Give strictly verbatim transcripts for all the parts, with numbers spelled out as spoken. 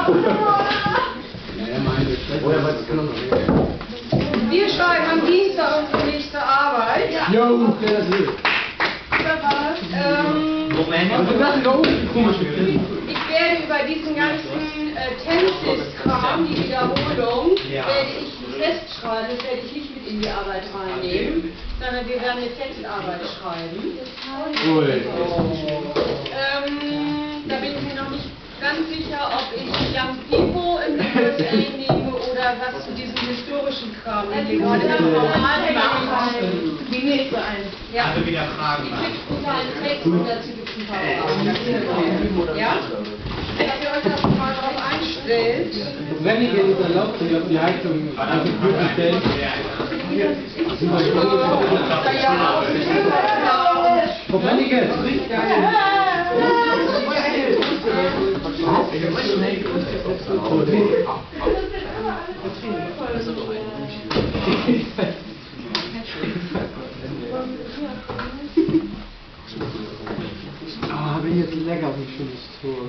Wir schreiben am Dienstag unsere nächste Arbeit. Jo, der ist hier. Ähm, Moment. ich werde über diesen ganzen äh, Tensis-Kram, die Wiederholung, Ja. werde ich festschreiben. Das werde ich nicht mit in die Arbeit reinnehmen, sondern wir werden eine Textarbeit schreiben. Ui. Ähm, da bin ich mir noch nicht ganz sicher, ob ich Young People in the U S A nehme oder was zu diesem historischen Kram. Den wir gerade ja. Also wieder Fragen. Die Tipps unter einen Text und dazu gibt es ein paar Fragen. Ja? Dass ihr euch das mal drauf einstellt. Wenn ich jetzt erlaubt, sich auf die Heizung auf den Kühl stellen. Frau Brennecke! Ah, bin jetzt lecker, wie schön ist so.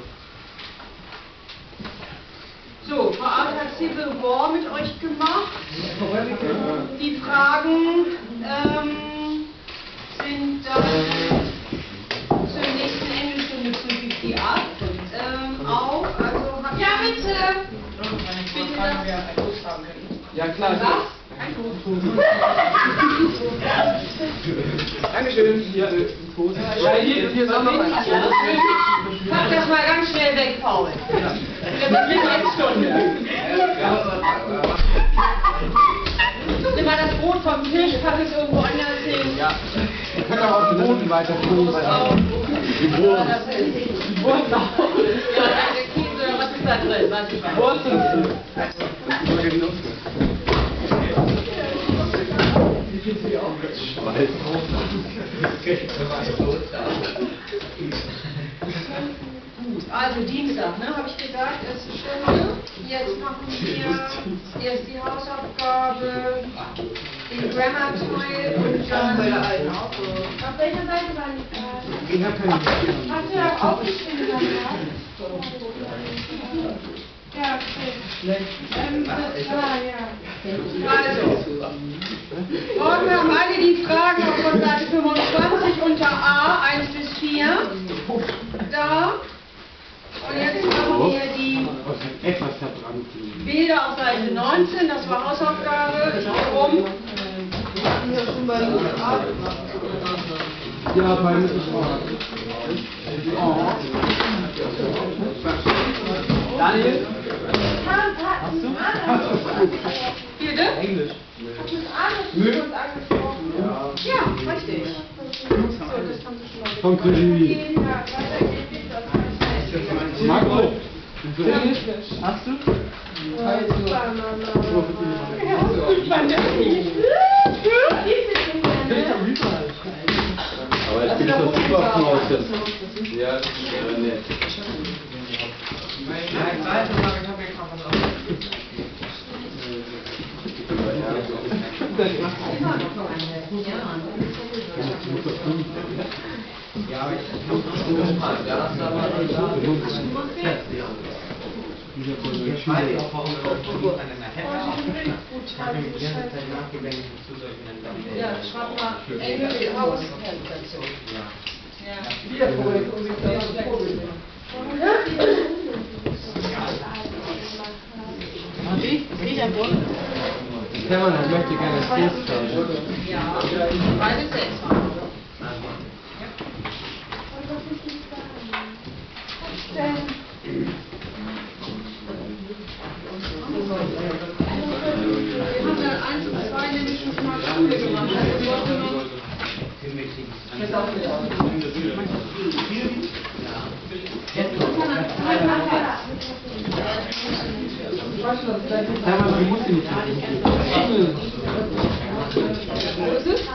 So, Frau Arbeit hat Civil War mit euch gemacht. Die Fragen ähm, sind dann zur nächsten Englischstunde zu fünfzig ab. Ähm, auch, also habt ja bitte! Bitte das. Ja klar. Was? Dankeschön. Hier, äh, Pose. Ja, hier, hier ist auch noch ein. Pack das mal ganz schnell weg, Paul. Wir beginnen jetzt Stunde. Nimm mal das Brot vom Tisch, pack es irgendwo anders hin. Ja. Wir können auch auf den Boden weiter tun. Die Brot. Die Brot. Ja, der Käse, was ist da drin? Weiß ich nicht. Wurzeln. Also Dienstag, ne, habe ich gesagt, erste Stunde. Jetzt machen wir erst die Hausaufgabe, den Grammar-Teil und dann... Auf welcher Seite waren die Fragen? Ich habe keine Hast du das aufgeschrieben? Ja, okay. Ähm, das war, ja. Also, morgen haben alle die Fragen auf von Seite fünfundzwanzig unter A, eins bis vier, da. Und jetzt machen wir die etwas verbrannt. Bilder auf Seite neunzehn, das war Hausaufgabe. Warum? Ja, bei mir ist auch. Oh. Daniel? Hast du? Bitte? Englisch. Nö. angesprochen. Ja, richtig. So, das haben Sie schon mal Von Krügel. Marco? Hast du? Aber ich bin so super Knausen. Ja, das ist nett. Ja, aber ich muss noch mal. Ja, das war ich schreibe auch warum wir auf eine Hätte. Ich habe mir die ganze Zeit nachgedacht, zu solchen Ja, schreib mal Englisch Hauspräsentation. Ja. Wiedervorlegen, um sich da zu vorlegen. Hermann, ich möchte gerne das Bild schauen. Ja, beide selbst machen. Wir haben dann eins und zwei nämlich schon mal Schule gemacht. Also sollte man Hermann, wie muss ich nicht machen? Wo ist es?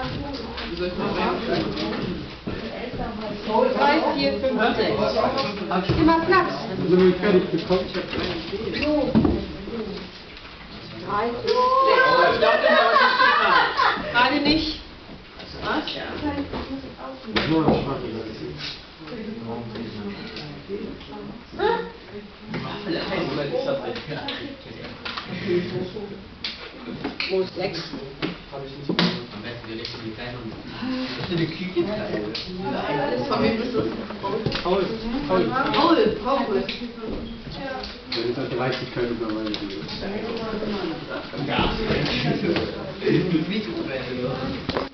drei, vier, fünf, sechs. Immer Platz. Also, wenn ich fertig bekomme, ich habe keine So. drei, fünf, sechs. Gerade nicht. Was? Nur noch schwach. Wo ist sechs? Am besten wir legen die kleinen und das ist eine Küche. Von wem bist du? Paul, Paul. Paul, Paul. Der ist halt dreißig keine mittlerweile. Ja. Wie